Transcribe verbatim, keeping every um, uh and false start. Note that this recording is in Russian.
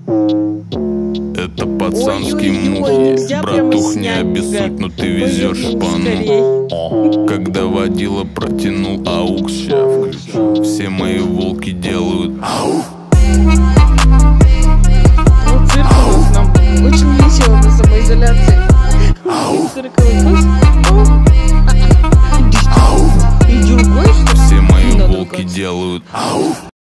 Это пацанский Ой-ой-ой, мув, нельзя прямо братух, не снять, обессудь, но ты везешь скорей. шпану. Когда водила протянул аукс, ща включу. Все мои волки делают ау. Вот цирк у нас нам очень весело на самоизоляции. Цирковый пес. Иди другой, что ли? Все мои волки делают ау.